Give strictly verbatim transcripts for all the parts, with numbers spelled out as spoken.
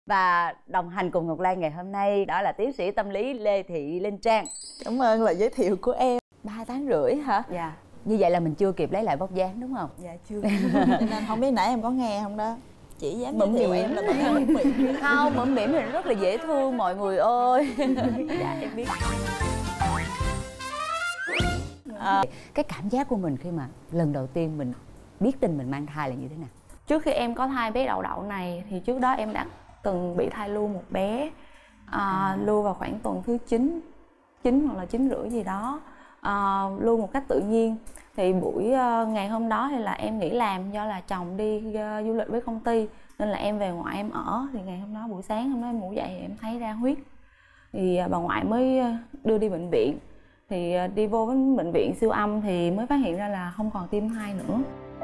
Và đồng hành cùng Ngọc Lan ngày hôm nay đó là tiến sĩ tâm lý Lê Thị Linh Trang. Cảm ơn lời giới thiệu của em. Ba tháng rưỡi hả? Dạ. Như vậy là mình chưa kịp lấy lại vóc dáng đúng không? Dạ chưa. Cho nên không biết nãy em có nghe không đó. Chỉ dám giới thiệu em là mỉm mỉm. Không, mỉm mỉm thì rất là dễ thương mọi người ơi. Dạ em biết. À, cái cảm giác của mình khi mà lần đầu tiên mình biết tin mình mang thai là như thế nào? Trước khi em có thai bé đậu đậu này thì trước đó em đã từng bị thai lưu một bé, à, lưu vào khoảng tuần thứ chín, chín hoặc là chín rưỡi gì đó, à, lưu một cách tự nhiên. Thì buổi uh, ngày hôm đó thì là em nghỉ làm do là chồng đi uh, du lịch với công ty nên là em về ngoại em ở. Thì ngày hôm đó buổi sáng hôm đó em ngủ dậy thì em thấy ra huyết, thì uh, bà ngoại mới đưa đi bệnh viện. Thì uh, đi vô với bệnh viện siêu âm thì mới phát hiện ra là không còn tim thai nữa.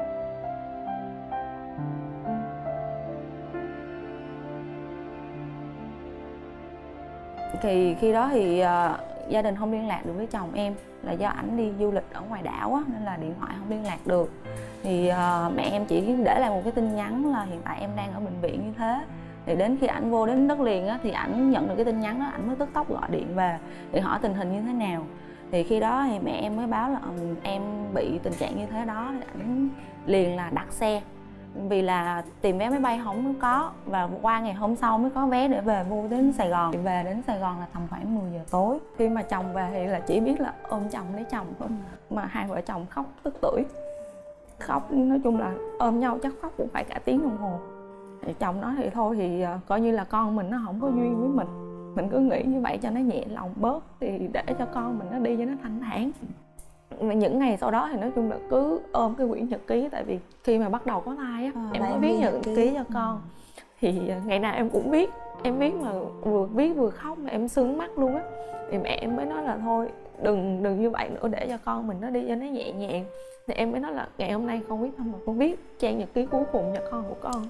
Thì khi đó thì uh, gia đình không liên lạc được với chồng em là do ảnh đi du lịch ở ngoài đảo á, nên là điện thoại không liên lạc được. Thì uh, mẹ em chỉ để lại một cái tin nhắn là hiện tại em đang ở bệnh viện như thế. Thì đến khi ảnh vô đến đất liền á, thì ảnh nhận được cái tin nhắn đó, ảnh mới tức tốc gọi điện về để hỏi tình hình như thế nào. Thì khi đó thì mẹ em mới báo là um, em bị tình trạng như thế đó, thì ảnh liền là đặt xe. Vì là tìm vé máy bay không có, và qua ngày hôm sau mới có vé để về vô đến Sài Gòn. Về đến Sài Gòn là tầm khoảng mười giờ tối. Khi mà chồng về thì là chỉ biết là ôm chồng lấy chồng thôi. Mà hai vợ chồng khóc tức tưởi. Khóc nói chung là ôm nhau chắc khóc cũng phải cả tiếng đồng hồ. Thì chồng nói thì thôi thì coi như là con mình nó không có duyên với mình. Mình cứ nghĩ như vậy cho nó nhẹ lòng bớt, thì để cho con mình nó đi cho nó thanh thản. Những ngày sau đó thì nói chung là cứ ôm cái quyển nhật ký. Tại vì khi mà bắt đầu có thai á, à, em có viết nhật ký, ký cho con. Thì ngày nào em cũng viết. Em viết mà vừa viết vừa khóc mà em sưng mắt luôn á. Thì mẹ em mới nói là thôi đừng đừng như vậy nữa, để cho con mình nó đi cho nó nhẹ nhàng. Thì em mới nói là ngày hôm nay con viết không mà con viết trang nhật ký cuối cùng cho con của con.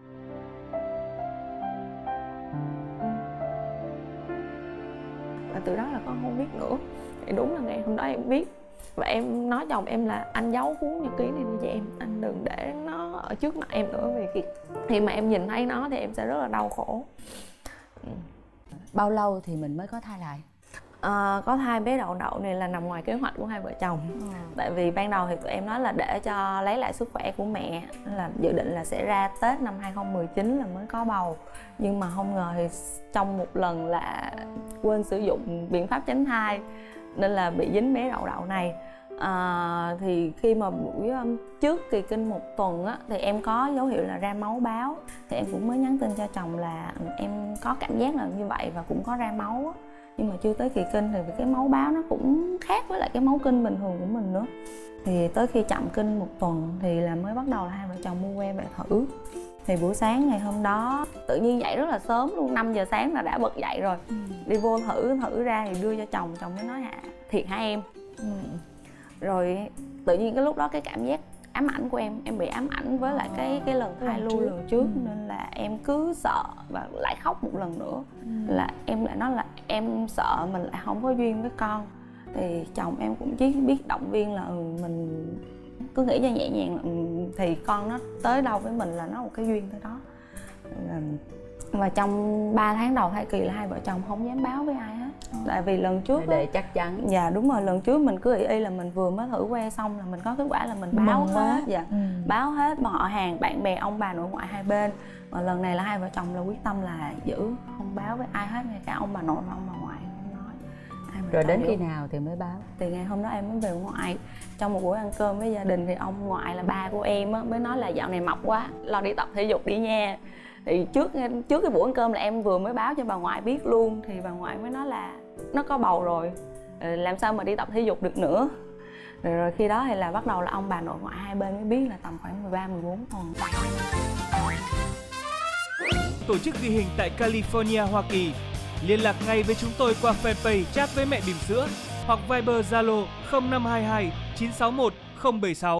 Và từ đó là con không viết nữa. Thì đúng là ngày hôm đó em viết. Và em nói chồng em là anh giấu cuốn nhật ký này đi cho em, anh đừng để nó ở trước mặt em nữa. Vì khi, khi mà em nhìn thấy nó thì em sẽ rất là đau khổ. Bao lâu thì mình mới có thai lại? À, có thai bé đậu đậu này là nằm ngoài kế hoạch của hai vợ chồng. ừ. Tại vì ban đầu thì tụi em nói là để cho lấy lại sức khỏe của mẹ, là dự định là sẽ ra Tết năm hai không một chín là mới có bầu. Nhưng mà không ngờ thì trong một lần là quên sử dụng biện pháp tránh thai nên là bị dính bé đậu đậu này. À, thì khi mà buổi um, trước kỳ kinh một tuần á, thì em có dấu hiệu là ra máu báo. Thì em cũng mới nhắn tin cho chồng là em có cảm giác là như vậy và cũng có ra máu á. Nhưng mà chưa tới kỳ kinh thì cái máu báo nó cũng khác với lại cái máu kinh bình thường của mình nữa. Thì tới khi chậm kinh một tuần thì là mới bắt đầu là hai vợ chồng mua que về thử. Thì buổi sáng ngày hôm đó tự nhiên dậy rất là sớm luôn, năm giờ sáng là đã bật dậy rồi. ừ. Đi vô thử, thử ra thì đưa cho chồng, chồng mới nói hả thiệt hả em. ừ. Rồi tự nhiên cái lúc đó cái cảm giác ám ảnh của em, em bị ám ảnh với lại cái cái lần thai lưu lần trước. ừ. Nên là em cứ sợ và lại khóc một lần nữa. ừ. Là em lại nói là em sợ mình lại không có duyên với con. Thì chồng em cũng chỉ biết động viên là ừ, mình cứ nghĩ cho nhẹ nhàng là ừ, thì con nó tới đâu với mình là nó một cái duyên tới đó. Và trong ba tháng đầu thai kỳ là hai vợ chồng không dám báo với ai hết. ừ. Tại vì lần trước để, để chắc chắn. Dạ đúng rồi, lần trước mình cứ ý y là mình vừa mới thử que xong là mình có kết quả là mình báo Mừng hết. quá. Dạ ừ. Báo hết họ hàng, bạn bè, ông bà nội ngoại hai bên. Mà lần này là hai vợ chồng là quyết tâm là giữ không báo với ai hết, ngay cả ông bà nội và ông bà ngoại không nói. Rồi đến khi nào thì mới báo? Thì ngày hôm đó em mới về ngoại. Trong một buổi ăn cơm với gia đình thì ông ngoại là ba của em á, mới nói là dạo này mập quá, lo đi tập thể dục đi nha. Thì trước trước cái buổi ăn cơm là em vừa mới báo cho bà ngoại biết luôn. Thì bà ngoại mới nói là nó có bầu rồi, làm sao mà đi tập thể dục được nữa. Rồi, rồi khi đó thì là bắt đầu là ông bà nội ngoại hai bên mới biết là tầm khoảng mười ba mười bốn tuần. Tổ chức ghi hình tại California, Hoa Kỳ. Liên lạc ngay với chúng tôi qua fanpage Chat với mẹ bỉm sữa hoặc Viber Zalo không năm hai hai chín sáu một không bảy sáu.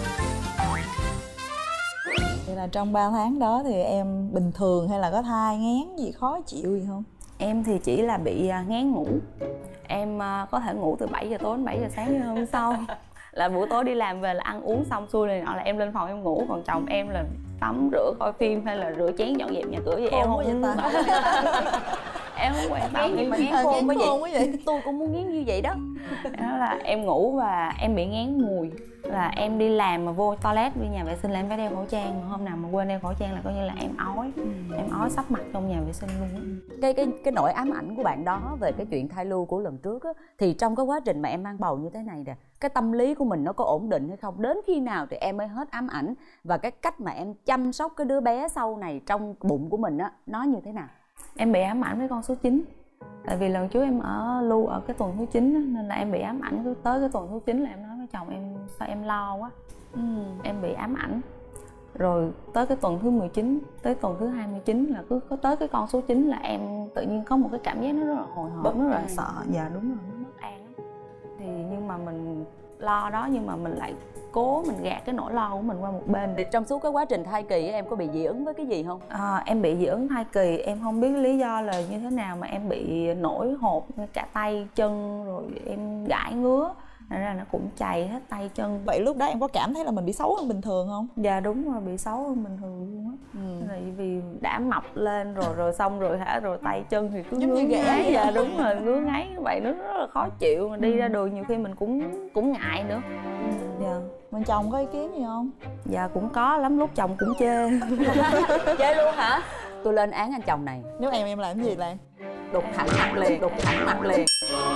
Vậy là trong ba tháng đó thì em bình thường hay là có thai nghén gì khó chịu gì không? Em thì chỉ là bị ngán ngủ. Em có thể ngủ từ bảy giờ tối đến bảy giờ sáng như hôm sau. là buổi tối đi làm về là ăn uống xong xuôi này nọ là em lên phòng em ngủ, còn chồng em là tắm rửa coi phim hay là rửa chén dọn dẹp nhà cửa gì em không vậy ta. Em không quan tâm. Ngán gì mà em ngán khôn quá khôn quá vậy? vậy? Tôi cũng muốn ngán như vậy đó. đó là em ngủ và em bị ngán mùi, là em đi làm mà vô toilet đi nhà vệ sinh là em phải đeo khẩu trang, mà hôm nào mà quên đeo khẩu trang là coi như là em ói, em ói sắp mặt trong nhà vệ sinh luôn. Cái cái cái nỗi ám ảnh của bạn đó về cái chuyện thai lưu của lần trước á, thì trong cái quá trình mà em mang bầu như thế này nè, cái tâm lý của mình nó có ổn định hay không? Đến khi nào thì em mới hết ám ảnh, và cái cách mà em chăm sóc cái đứa bé sau này trong bụng của mình á, nó như thế nào? Em bị ám ảnh với con số chín. Tại vì lần trước em ở lưu ở cái tuần thứ chín á, nên là em bị ám ảnh. Cứ tới cái tuần thứ chín là em nói với chồng em sao em lo quá. ừ. Em bị ám ảnh. Rồi tới cái tuần thứ mười chín, tới tuần thứ hai mươi chín là cứ có tới cái con số chín là em tự nhiên có một cái cảm giác nó rất là hồi hộp, rất là sợ. Dạ đúng rồi, nó bất an. Thì nhưng mà mình lo đó, nhưng mà mình lại cố mình gạt cái nỗi lo của mình qua một bên. Thì trong suốt cái quá trình thai kỳ em có bị dị ứng với cái gì không? À, em bị dị ứng thai kỳ, em không biết lý do là như thế nào mà em bị nổi hột cả tay chân, rồi em gãi ngứa, nên ra nó cũng chày hết tay chân. Vậy lúc đó em có cảm thấy là mình bị xấu hơn bình thường không? Dạ đúng rồi, bị xấu hơn bình thường luôn á. ừ. Là vì đã mập lên rồi rồi xong rồi hả, rồi tay chân thì cứ ngứa ngáy. Dạ đúng rồi, ngứa ngáy vậy nó rất là khó chịu, mà đi ừ. ra đường nhiều khi mình cũng cũng ngại nữa. ừ. Dạ. Bên chồng có ý kiến gì không? Dạ cũng có, lắm lúc chồng cũng chê. Chê luôn hả? Tôi lên án anh chồng này. Nếu em em làm cái gì Lan? Đục thẳng mặt liền, đục thẳng mặt liền.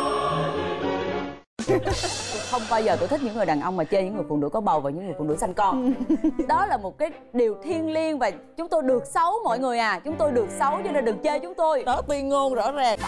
Không bao giờ tôi thích những người đàn ông mà chê những người phụ nữ có bầu và những người phụ nữ sanh con. Đó là một cái điều thiêng liêng, và chúng tôi được xấu mọi người à. Chúng tôi được xấu cho nên đừng chê chúng tôi. Đó, tuyên ngôn rõ ràng.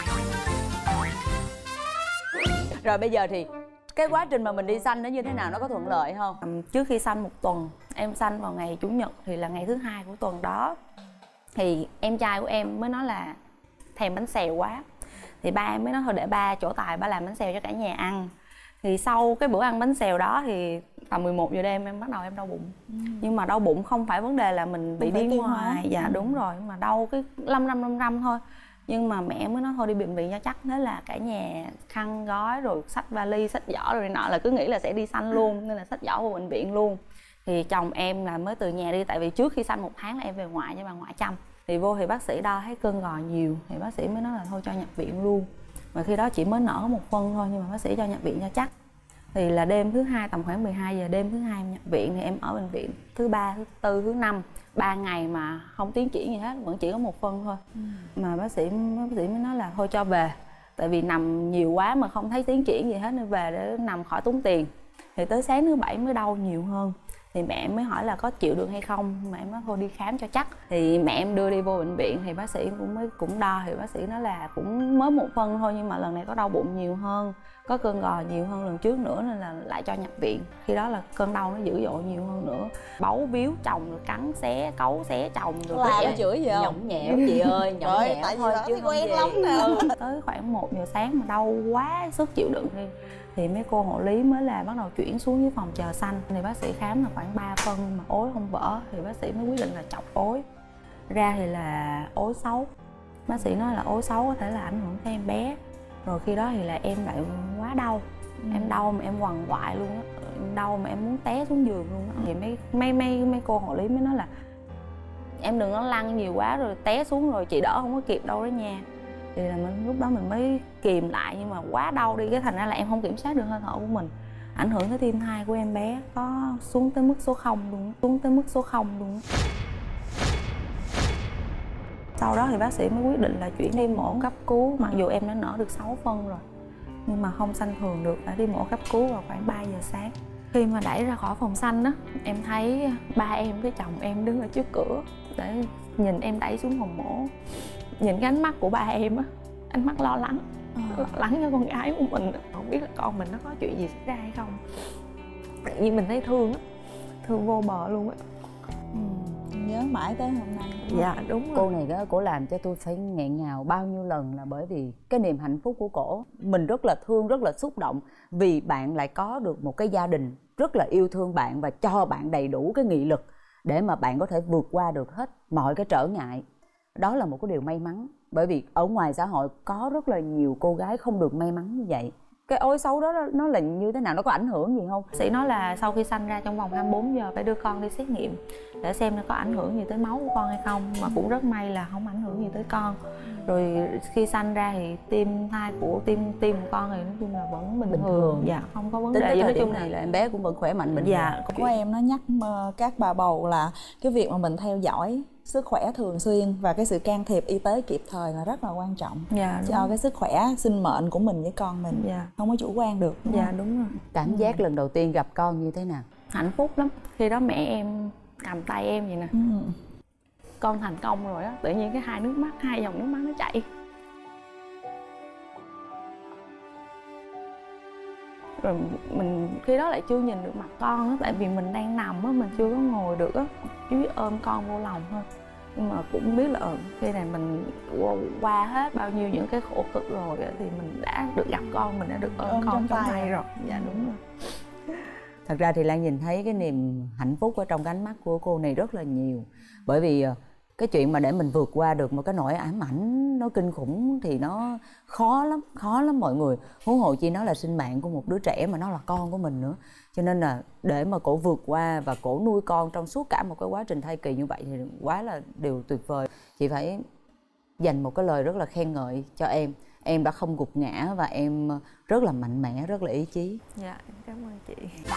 Rồi bây giờ thì cái quá trình mà mình đi sanh nó như thế nào, nó có thuận lợi không? Um, trước khi sanh một tuần, em sanh vào ngày chủ nhật thì là ngày thứ hai của tuần đó, thì em trai của em mới nói là thèm bánh xèo quá. Thì ba em mới nói thôi để ba chỗ Tài ba làm bánh xèo cho cả nhà ăn. Thì sau cái bữa ăn bánh xèo đó thì tầm mười một giờ đêm em bắt đầu em đau bụng. ừ. Nhưng mà đau bụng không phải vấn đề là mình bị đi ngoài. Dạ ừ. đúng rồi, mà đau cái lâm râm lâm râm thôi. Nhưng mà mẹ mới nói thôi đi bệnh viện cho chắc. Thế là cả nhà khăn gói rồi xách vali, xách giỏ rồi nọ, là cứ nghĩ là sẽ đi sanh luôn, nên là xách giỏ vào bệnh viện luôn. Thì chồng em là mới từ nhà đi, tại vì trước khi sanh một tháng là em về ngoại cho bà ngoại chăm. Thì vô thì bác sĩ đo thấy cơn gò nhiều, thì bác sĩ mới nói là thôi cho nhập viện luôn. Và khi đó chỉ mới nở một phân thôi, nhưng mà bác sĩ cho nhập viện cho chắc. Thì là đêm thứ hai tầm khoảng mười hai giờ đêm thứ hai em nhập viện, thì em ở bệnh viện thứ ba, thứ tư, thứ năm, ba ngày mà không tiến triển gì hết, vẫn chỉ có một phân thôi. ừ. Mà bác sĩ bác sĩ mới nói là thôi cho về, tại vì nằm nhiều quá mà không thấy tiến triển gì hết, nên về để nằm khỏi tốn tiền. Thì tới sáng thứ bảy mới đau nhiều hơn. Thì mẹ em mới hỏi là có chịu được hay không, mà em nói thôi đi khám cho chắc. Thì mẹ em đưa đi vô bệnh viện thì bác sĩ cũng mới cũng đo, thì bác sĩ nói là cũng mới một phân thôi, nhưng mà lần này có đau bụng nhiều hơn, có cơn gò nhiều hơn lần trước nữa, nên là lại cho nhập viện. Khi đó là cơn đau nó dữ dội nhiều hơn nữa, bấu víu chồng rồi cắn xé cấu xé chồng rồi. Làm chửi gì không? Nhõng nhẽo chị ơi, nhõng rồi, nhẽo tại thôi vì chứ quen lắm nè. Tới khoảng một giờ sáng mà đau quá sức chịu đựng đi, thì mấy cô hộ lý mới là bắt đầu chuyển xuống dưới phòng chờ sanh. Thì bác sĩ khám là khoảng ba phân mà ối không vỡ, thì bác sĩ mới quyết định là chọc ối. Ra thì là ối xấu. Bác sĩ nói là ối xấu có thể là ảnh hưởng tới em bé. Rồi khi đó thì là em lại quá đau. ừ. Em đau mà em quằn quại luôn á, em đau mà em muốn té xuống giường luôn á. Thì mấy mấy mấy mấy cô hộ lý mới nói là em đừng có lăn nhiều quá rồi té xuống rồi chị đỡ không có kịp đâu đó nha. Thì là mình, lúc đó mình mới kìm lại, nhưng mà quá đau đi, cái thành ra là em không kiểm soát được hơi thở của mình, ảnh hưởng tới tim thai của em bé, có xuống tới mức số không luôn, xuống tới mức số không luôn. Sau đó thì bác sĩ mới quyết định là chuyển đi mổ cấp cứu, mặc dù em đã nở được sáu phân rồi, nhưng mà không sanh thường được, đã đi mổ cấp cứu vào khoảng ba giờ sáng. Khi mà đẩy ra khỏi phòng sanh á, em thấy ba em với chồng em đứng ở trước cửa để nhìn em đẩy xuống phòng mổ. Nhìn cái ánh mắt của ba em á, ánh mắt lo lắng, à. lo lắng cho con gái của mình, không biết là con mình nó có chuyện gì xảy ra hay không. Tự nhiên mình thấy thương á, thương vô bờ luôn á. ừ, nhớ mãi tới hôm nay. Dạ đúng rồi. Cô này đó, cổ làm cho tôi phải nghẹn ngào bao nhiêu lần là bởi vì cái niềm hạnh phúc của cổ. Mình rất là thương, rất là xúc động, vì bạn lại có được một cái gia đình rất là yêu thương bạn và cho bạn đầy đủ cái nghị lực để mà bạn có thể vượt qua được hết mọi cái trở ngại. Đó là một cái điều may mắn, bởi vì ở ngoài xã hội có rất là nhiều cô gái không được may mắn như vậy. cái ối xấu đó nó là như thế nào, nó có ảnh hưởng gì không? Bác sĩ nói là sau khi sanh ra trong vòng hai mươi bốn giờ phải đưa con đi xét nghiệm để xem nó có ảnh hưởng gì tới máu của con hay không, mà cũng rất may là không ảnh hưởng gì tới con. Rồi khi sanh ra thì tim thai của tim tim của con thì nói chung là vẫn bình, Bình thường. thường. Dạ, không có vấn Tính đề tới gì. thời Nói điểm chung này là là em bé cũng vẫn khỏe mạnh bình thường. dạ. Của em nó nhắc ờ, các bà bầu là cái việc mà mình theo dõi sức khỏe thường xuyên và cái sự can thiệp y tế kịp thời là rất là quan trọng Dạ, cho cái sức khỏe sinh mệnh của mình với con mình. Dạ. Không có chủ quan được. Đúng Dạ không? đúng rồi. Cảm giác lần đầu tiên gặp con như thế nào? Hạnh phúc lắm. Khi đó mẹ em cầm tay em vậy nè, Ừ. con thành công rồi á, tự nhiên cái hai nước mắt, hai dòng nước mắt nó chảy. Rồi mình khi đó lại chưa nhìn được mặt con á, tại vì mình đang nằm á, mình chưa có ngồi được á, chỉ biết ôm con vô lòng thôi. Nhưng mà cũng biết là ừ, khi này mình qua hết bao nhiêu những cái khổ cực rồi á, thì mình đã được gặp con, mình đã được ôm, Ôm con trong trong tay tay rồi. rồi. Dạ đúng rồi. Thật ra thì Lan nhìn thấy cái niềm hạnh phúc ở trong cái ánh mắt của cô này rất là nhiều. Bởi vì cái chuyện mà để mình vượt qua được một cái nỗi ám ảnh nó kinh khủng thì nó khó lắm, khó lắm mọi người. Huống hồ chi nó là sinh mạng của một đứa trẻ mà nó là con của mình nữa. Cho nên là để mà cổ vượt qua và cổ nuôi con trong suốt cả một cái quá trình thai kỳ như vậy thì quá là điều tuyệt vời. Chị phải dành một cái lời rất là khen ngợi cho em. Em đã không gục ngã và em rất là mạnh mẽ, rất là ý chí. Dạ, em cảm ơn chị.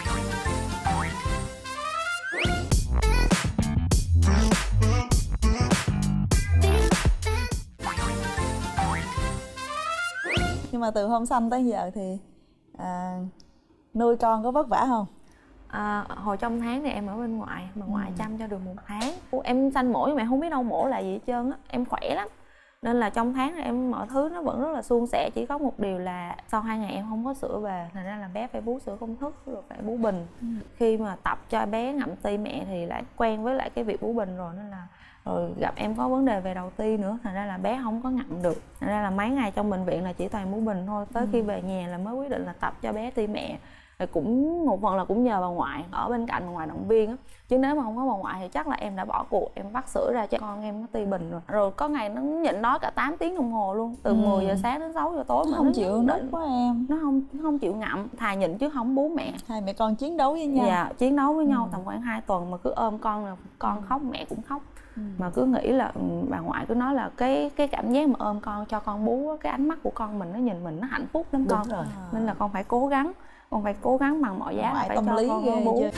Nhưng mà từ hôm sanh tới giờ thì à, nuôi con có vất vả không? À, hồi trong tháng thì em ở bên ngoại, mà ngoại ừ. chăm cho được một tháng. Em sanh mổ nhưng mà em không biết đâu mổ là gì hết trơn á, em khỏe lắm. Nên là trong tháng này em mọi thứ nó vẫn rất là suôn sẻ. Chỉ có một điều là sau hai ngày em không có sữa về, thành ra là bé phải bú sữa công thức rồi phải bú bình. ừ. Khi mà tập cho bé ngậm ti mẹ thì lại quen với lại cái việc bú bình rồi, nên là rồi gặp em có vấn đề về đầu ti nữa, thành ra là bé không có ngậm được. Thành ra là mấy ngày trong bệnh viện là chỉ toàn bú bình thôi. Tới ừ. khi về nhà là mới quyết định là tập cho bé ti mẹ. Rồi cũng một phần là cũng nhờ bà ngoại ở bên cạnh, bà ngoại động viên á, chứ nếu mà không có bà ngoại thì chắc là em đã bỏ cuộc, em vắt sữa ra cho con em nó ti bình rồi. Rồi có ngày nó nhịn đói cả tám tiếng đồng hồ luôn, từ ừ. mười giờ sáng đến sáu giờ tối. Nó mà không nó chịu nứt quá em. Nó không nó không chịu ngậm, thà nhịn chứ không bú mẹ. Hai mẹ con chiến đấu với nhau. Dạ, chiến đấu với ừ. nhau tầm khoảng hai tuần mà cứ ôm con là con khóc mẹ cũng khóc. Ừ. Mà cứ nghĩ là bà ngoại cứ nói là cái cái cảm giác mà ôm con cho con bú, cái ánh mắt của con mình nó nhìn mình nó hạnh phúc lắm. Đúng con rồi. Nên là con phải cố gắng, con phải cố gắng bằng mọi giá là phải tâm cho lý con ghê bú. chưa?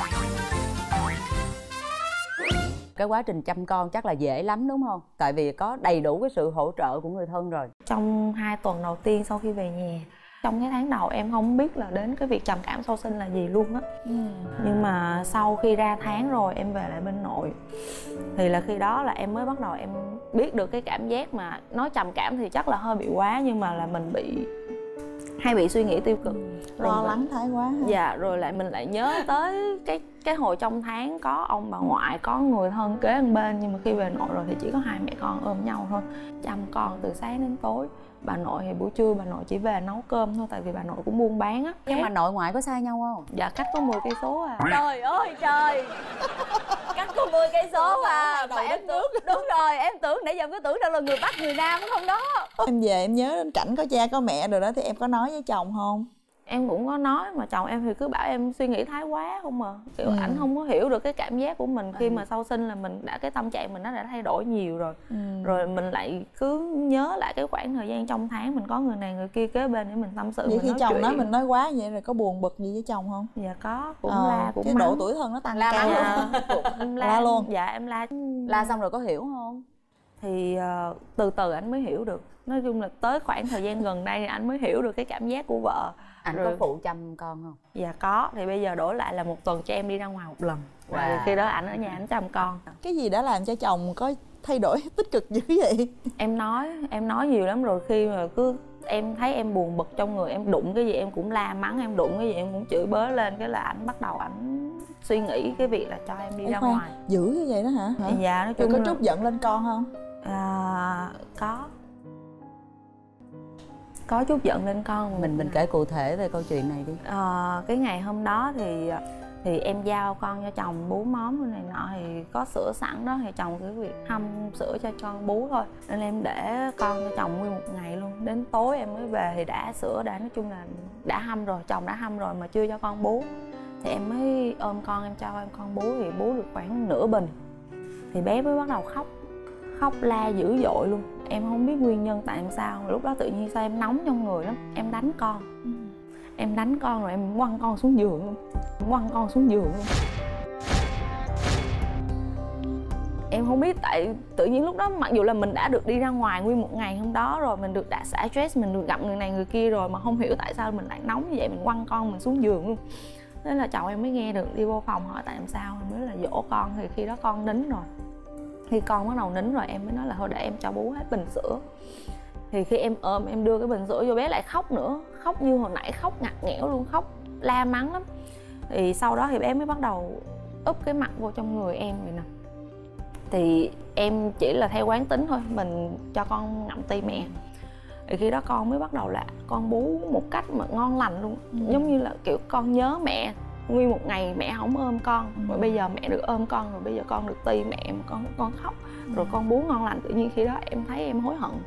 Cái quá trình chăm con chắc là dễ lắm đúng không? Tại vì có đầy đủ cái sự hỗ trợ của người thân rồi. Trong hai tuần đầu tiên sau khi về nhà, trong cái tháng đầu em không biết là đến cái việc trầm cảm sau sinh là gì luôn á. ừ. Nhưng mà sau khi ra tháng rồi em về lại bên nội thì là khi đó là em mới bắt đầu em biết được cái cảm giác mà nói trầm cảm thì chắc là hơi bị quá, nhưng mà là mình bị hay bị suy nghĩ tiêu cực, lo lắng thái quá ha. Dạ, rồi lại mình lại nhớ tới cái cái hồi trong tháng có ông bà ngoại, có người thân kế bên bên, nhưng mà khi về nội rồi thì chỉ có hai mẹ con ôm nhau thôi, chăm con từ sáng đến tối. Bà nội thì buổi trưa bà nội chỉ về nấu cơm thôi, tại vì bà nội cũng buôn bán á. Nhưng mà nội ngoại có xa nhau không? Dạ, cách có mười cây số à. Trời ơi trời, cách có mười cây số à. Mà em tưởng, đúng rồi, em tưởng nãy giờ em cứ tưởng đâu là người Bắc người Nam không đó. Em về em nhớ đến cảnh có cha có mẹ rồi đó thì em có nói với chồng không? Em cũng có nói, mà chồng em thì cứ bảo em suy nghĩ thái quá không à. Kiểu ừ. ảnh không có hiểu được cái cảm giác của mình khi mà sau sinh là mình đã, cái tâm trạng mình nó đã thay đổi nhiều rồi. ừ. Rồi mình lại cứ nhớ lại cái khoảng thời gian trong tháng mình có người này người kia kế bên để mình tâm sự. Vậy mình khi nói chồng chuyện. nói mình nói quá vậy rồi có buồn bực gì với chồng không? Dạ có, cũng ờ, la cũng cái mắng. độ tuổi thân nó tăng la cao dạ, cũng em la, la luôn. Dạ em la. La xong rồi có hiểu không? Thì uh, từ từ anh mới hiểu được. Nói chung là tới khoảng thời gian gần đây thì anh mới hiểu được cái cảm giác của vợ. Anh rồi... có phụ chăm con không? Dạ có, thì bây giờ đổi lại là một tuần cho em đi ra ngoài một lần. Wow. Rồi khi đó anh ở nhà anh chăm con. Cái gì đã làm cho chồng có thay đổi tích cực dữ vậy? Em nói, em nói nhiều lắm rồi, khi mà cứ em thấy em buồn bực trong người, em đụng cái gì em cũng la mắng, em đụng cái gì em cũng chửi bới lên, cái là ảnh bắt đầu ảnh suy nghĩ cái việc là cho em đi Ê, ra khoan, ngoài. Dữ như vậy đó hả? hả? Dạ, nói chung có là... trút giận lên con không? À, có. Có chút giận lên con. Mình mình kể cụ thể về câu chuyện này đi. À, cái ngày hôm đó thì thì em giao con cho chồng bú móm cái này nọ, thì có sữa sẵn đó thì chồng cứ việc hâm sữa cho con bú thôi, nên em để con cho chồng nguyên một ngày luôn. Đến tối em mới về thì đã sữa đã nói chung là đã hâm rồi, chồng đã hâm rồi mà chưa cho con bú, thì em mới ôm con em cho em con bú, thì bú được khoảng nửa bình thì bé mới bắt đầu khóc, khóc la dữ dội luôn. Em không biết nguyên nhân tại làm sao, lúc đó tự nhiên sao em nóng trong người lắm, em đánh con. ừ. Em đánh con rồi em quăng con xuống giường luôn, quăng con xuống giường luôn. Em không biết tại tự nhiên lúc đó mặc dù là mình đã được đi ra ngoài nguyên một ngày hôm đó rồi, mình được đã xả stress, mình được gặp người này người kia rồi, mà không hiểu tại sao mình lại nóng như vậy, mình quăng con mình xuống giường luôn. Nên là chồng em mới nghe được, đi vô phòng hỏi tại làm sao, em mới là dỗ con, thì khi đó con nín rồi. Khi con bắt đầu nín rồi em mới nói là thôi để em cho bú hết bình sữa. Thì khi em ôm em đưa cái bình sữa vô, bé lại khóc nữa, khóc như hồi nãy, khóc ngặt nghẽo luôn, khóc la mắng lắm. Thì sau đó thì bé mới bắt đầu úp cái mặt vô trong người em vậy nè. Thì em chỉ là theo quán tính thôi, mình cho con ngậm ti mẹ. Thì khi đó con mới bắt đầu là con bú một cách mà ngon lành luôn. ừ. Giống như là kiểu con nhớ mẹ, nguyên một ngày mẹ không ôm con, ừ. rồi bây giờ mẹ được ôm con, rồi bây giờ con được ti mẹ mà con con khóc, ừ. rồi con bú ngon lành. Tự nhiên khi đó em thấy em hối hận,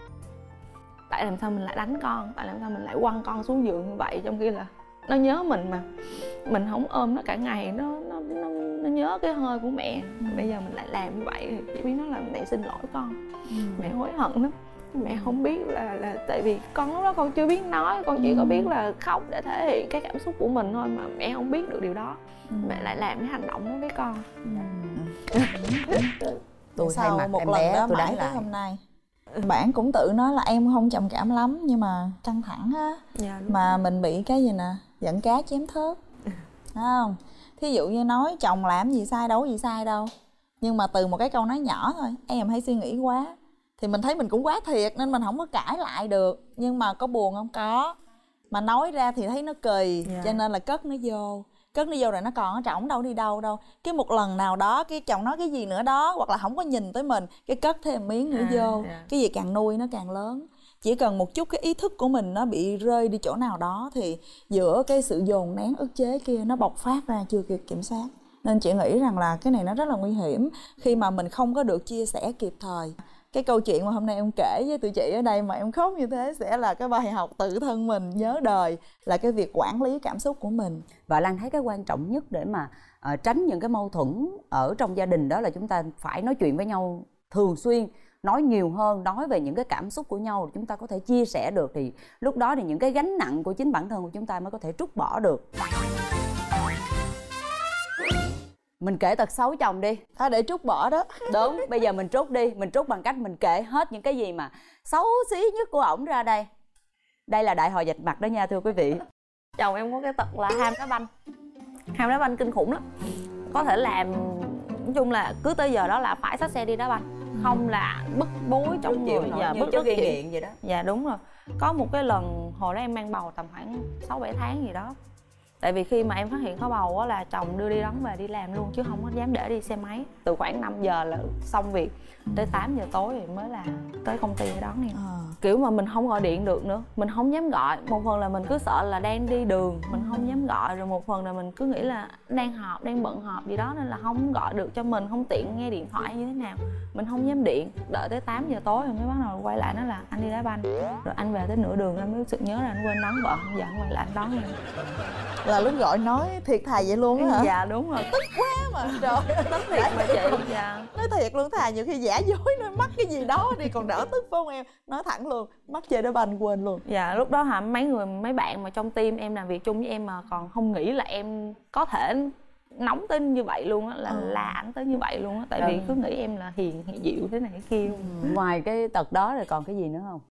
tại làm sao mình lại đánh con, tại làm sao mình lại quăng con xuống giường như vậy, trong khi là nó nhớ mình mà mình không ôm nó cả ngày, nó nó nó, nó nhớ cái hơi của mẹ. ừ. Bây giờ mình lại làm như vậy thì chị biết nó là mẹ xin lỗi con, ừ. mẹ hối hận lắm. Mẹ không biết là là tại vì con lúc đó con chưa biết nói, con chỉ ừ. có biết là khóc để thể hiện cái cảm xúc của mình thôi, mà mẹ không biết được điều đó. ừ. Mẹ lại làm cái hành động đó với con. ừ. Tôi sau thay mặt một em lần bé, đó tôi mãi tới hôm nay bạn cũng tự nói là em không trầm cảm lắm nhưng mà căng thẳng á. Dạ, mà rồi. Mình bị cái gì nè, giận cá chém thớt, phải không? Thí dụ như nói chồng làm gì sai, đâu gì sai đâu, nhưng mà từ một cái câu nói nhỏ thôi, em hay suy nghĩ quá, thì mình thấy mình cũng quá thiệt nên mình không có cãi lại được. Nhưng mà có buồn không? Có. Mà nói ra thì thấy nó kỳ, yeah. cho nên là cất nó vô. Cất nó vô rồi nó còn ở trỏng đâu đi đâu đâu. Cái một lần nào đó cái chồng nói cái gì nữa đó, hoặc là không có nhìn tới mình, cái cất thêm miếng nữa à, vô. Yeah. Cái gì càng nuôi nó càng lớn. Chỉ cần một chút cái ý thức của mình nó bị rơi đi chỗ nào đó, thì giữa cái sự dồn nén ức chế kia nó bộc phát ra chưa kịp kiểm soát. Nên chị nghĩ rằng là cái này nó rất là nguy hiểm khi mà mình không có được chia sẻ kịp thời. Cái câu chuyện mà hôm nay em kể với tụi chị ở đây mà em khóc như thế sẽ là cái bài học tự thân mình nhớ đời, là cái việc quản lý cảm xúc của mình. Và Lan thấy cái quan trọng nhất để mà uh, tránh những cái mâu thuẫn ở trong gia đình đó là chúng ta phải nói chuyện với nhau thường xuyên, nói nhiều hơn, nói về những cái cảm xúc của nhau, chúng ta có thể chia sẻ được, thì lúc đó thì những cái gánh nặng của chính bản thân của chúng ta mới có thể trút bỏ được. Mình kể tật xấu chồng đi. Thôi để trút bỏ đó. Đúng, bây giờ mình trút đi. Mình trút bằng cách mình kể hết những cái gì mà xấu xí nhất của ổng ra đây. Đây là đại hội vạch mặt đó nha thưa quý vị. Chồng em có cái tật là ham đá banh. Ham đá banh kinh khủng lắm. Có thể làm, nói chung là cứ tới giờ đó là phải xách xe đi đá banh. Không là bức bối trong người. Dạ, bức bức nghiện nghiện vậy đó. Dạ đúng rồi. Có một cái lần hồi đó em mang bầu tầm khoảng sáu bảy tháng gì đó. Tại vì khi mà em phát hiện có bầu á là chồng đưa đi đón về đi làm luôn, chứ không có dám để đi xe máy. Từ khoảng năm giờ là xong việc, tới tám giờ tối thì mới là tới công ty để đón em. à. Kiểu mà mình không gọi điện được nữa, mình không dám gọi. Một phần là mình cứ sợ là đang đi đường, mình không dám gọi. Rồi một phần là mình cứ nghĩ là đang họp, đang bận họp gì đó, nên là không gọi được cho mình, không tiện nghe điện thoại như thế nào. Mình không dám điện, đợi tới tám giờ tối rồi mới bắt đầu quay lại nói là anh đi đá banh. Rồi anh về tới nửa đường anh mới sực nhớ là anh quên đón vợ, không dẫn quay lại anh đón em. Là lúc gọi nói thiệt thà vậy luôn á hả? Dạ đúng rồi. Tức quá mà. Trời, tức thiệt mà chị. Dạ. Nói thiệt luôn, thà nhiều khi giả dối nói mắc cái gì đó đi còn đỡ tức phải không em? Nói thẳng luôn, mắc chơi đá banh quên luôn. Dạ lúc đó hả, mấy người mấy bạn mà trong team em làm việc chung với em mà còn không nghĩ là em có thể nóng tính như vậy luôn á, là ừ. la ảnh tới như vậy luôn á. Tại ừ. vì cứ nghĩ em là hiền, dịu thế này thế kia. Ừ. Ngoài cái tật đó rồi còn cái gì nữa không?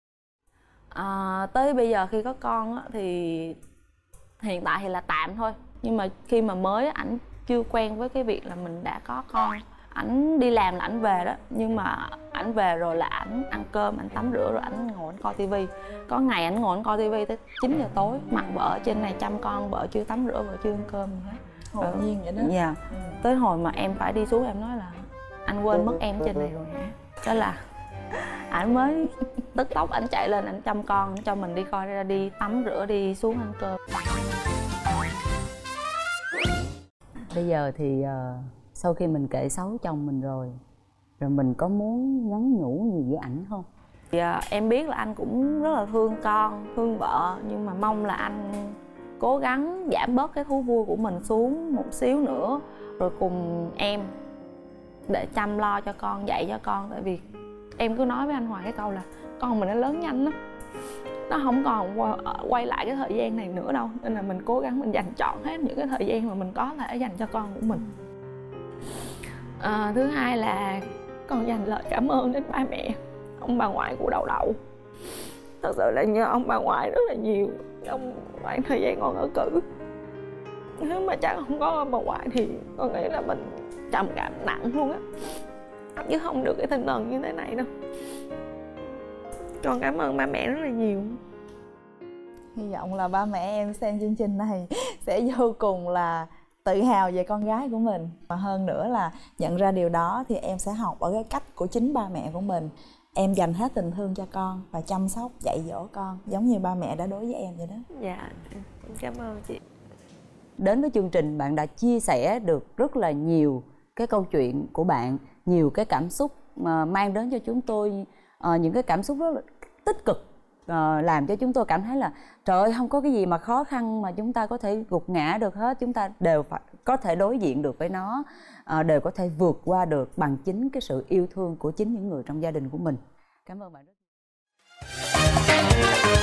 À, tới bây giờ khi có con á thì hiện tại thì là tạm thôi, nhưng mà khi mà mới ảnh chưa quen với cái việc là mình đã có con. Ảnh đi làm là ảnh về đó, nhưng mà ảnh về rồi là ảnh ăn cơm, ảnh tắm rửa rồi ảnh ngồi ảnh coi tivi. Có ngày ảnh ngồi ảnh coi tivi tới chín giờ tối, mặc vợ ở trên này chăm con, vợ chưa tắm rửa, vợ chưa ăn cơm gì hết. Hồn nhiên vậy đó. Dạ. ừ. Tới hồi mà em phải đi xuống em nói là anh quên mất em trên này rồi hả? Đó là ảnh mới tức tốc ảnh chạy lên ảnh chăm con cho mình, đi coi ra đi tắm rửa, đi xuống ăn cơm. Bây giờ thì uh, sau khi mình kể xấu chồng mình rồi, rồi mình có muốn nhắn nhủ gì với ảnh không? Thì, uh, em biết là anh cũng rất là thương con, thương vợ, nhưng mà mong là anh cố gắng giảm bớt cái thú vui của mình xuống một xíu nữa, rồi cùng em để chăm lo cho con, dạy cho con. Tại vì em cứ nói với anh hoài cái câu là con mình nó lớn nhanh lắm, nó không còn quay lại cái thời gian này nữa đâu, nên là mình cố gắng mình dành trọn hết những cái thời gian mà mình có thể dành cho con của mình. À, thứ hai là con dành lời cảm ơn đến ba mẹ, ông bà ngoại của Đậu Đậu. Thật sự là nhờ ông bà ngoại rất là nhiều trong khoảng thời gian con ở cữ. Nếu mà chắc không có ông bà ngoại thì con nghĩ là mình trầm cảm nặng luôn á, chứ không được cái tinh thần như thế này đâu. Con cảm ơn ba mẹ rất là nhiều. Hy vọng là ba mẹ em xem chương trình này sẽ vô cùng là tự hào về con gái của mình. Và hơn nữa là nhận ra điều đó thì em sẽ học ở cái cách của chính ba mẹ của mình. Em dành hết tình thương cho con và chăm sóc, dạy dỗ con giống như ba mẹ đã đối với em vậy đó. Dạ, cảm ơn chị. Đến với chương trình, bạn đã chia sẻ được rất là nhiều cái câu chuyện của bạn, nhiều cái cảm xúc mà mang đến cho chúng tôi uh, những cái cảm xúc rất là tích cực, uh, làm cho chúng tôi cảm thấy là trời ơi, không có cái gì mà khó khăn mà chúng ta có thể gục ngã được hết, chúng ta đều phải có thể đối diện được với nó, uh, đều có thể vượt qua được bằng chính cái sự yêu thương của chính những người trong gia đình của mình. Cảm ơn bạn rất nhiều.